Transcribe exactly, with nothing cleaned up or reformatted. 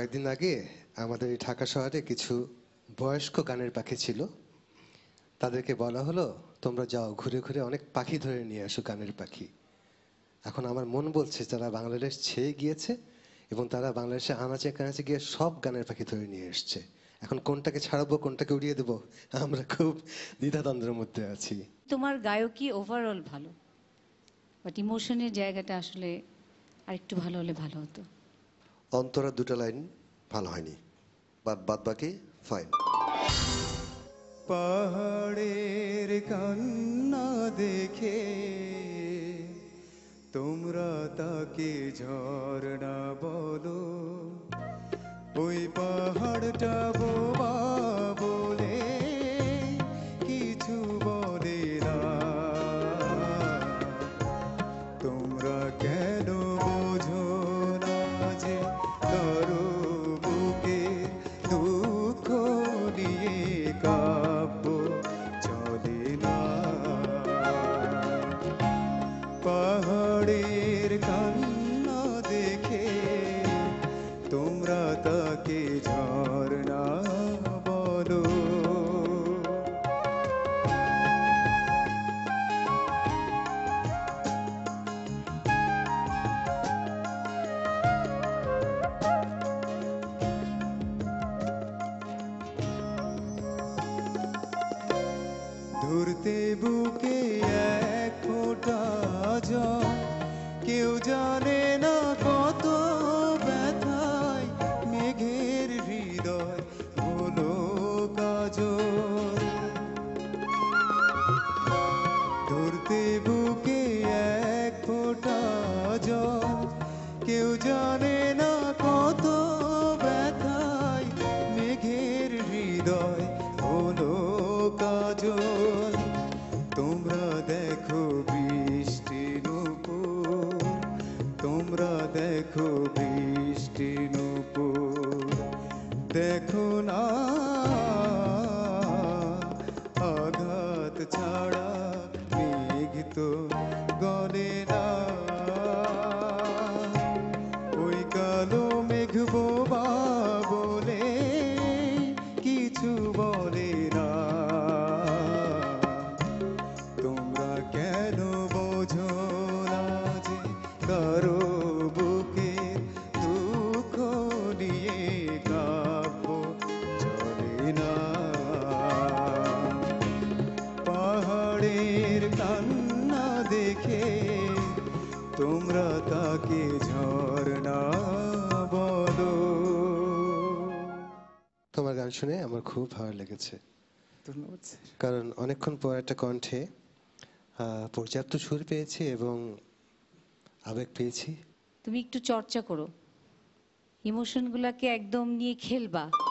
কয়েকদিন আগে আমাদের এই ঢাকা শহরে কিছু বয়স্ক গানের পাখি ছিল। তাদেরকে বলা হলো, তোমরা যাও ঘুরে ঘুরে অনেক পাখি ধরে নিয়ে আসো, গানের পাখি। এখন আমার মন বলছে তারা বাংলাদেশ ছেয়ে গিয়েছে এবং তারা বাংলাদেশে আনাচে কানাচে গিয়ে সব গানের পাখি ধরে নিয়ে এসছে। এখন কোনটাকে ছাড়বো, কোনটাকে উড়িয়ে দেবো, আমরা খুব দ্বিধাদ্বন্দ্বের মধ্যে আছি। তোমার গায়কই ওভারঅল ভালো, বাট ইমোশনের জায়গাটা আসলে আরেকটু ভালো হলে ভালো হতো। অন্তরা দুটো লাইন ভালো হয়নি, বাদ বাদ বাকি ফাইন। পাহাড়ের কান্না দেখে তোমরা তাকে ঝর্ণা বলো, ওই পাহাড়টা বোবা বলে কিছু বলে না। তোমরা কেন বোঝো না যে কারো বুকে দুঃখ নিয়ে কাব্য চলে না। পাহাড়ের কান্না দেখে তোমরা তাকে ঝর্ণা বলো। ধরতে বুকে এক ফোঁটা জল, কেউ জানে না কত ব্যথায় মেঘের হৃদয় হলো কাজল। ধরতে বুকে এক ফোঁটা জল, কেউ জানে না কত ব্যথায় মেঘের হৃদয় হলো কাজল। তোমরা দেখো বৃষ্টি নূপুর, তোমরা দেখো বৃষ্টি নূপুর, দেখো না আঘাত ছাড়া মেঘ তো গলে না। ওই কালো মেঘ বোবা বলে কিছু বলে না। তোমরা কেন বোঝো না যে কারো বুকে দুঃখ নিয়ে কাব্য চলে না। পাহাড়ের কান্না দেখে তোমরা তাকে ঝর্ণা বলো। তোমার গান শুনে আমার খুব ভালো লেগেছে, ধন্যবাদ স্যার। কারণ অনেকক্ষণ পর একটা কণ্ঠে আহ, পর্যাপ্ত সুর পেয়েছি এবং আবেগ পেয়েছি। তুমি একটু চর্চা করো, ইমোশনগুলোকে একদম নিয়ে খেলবা।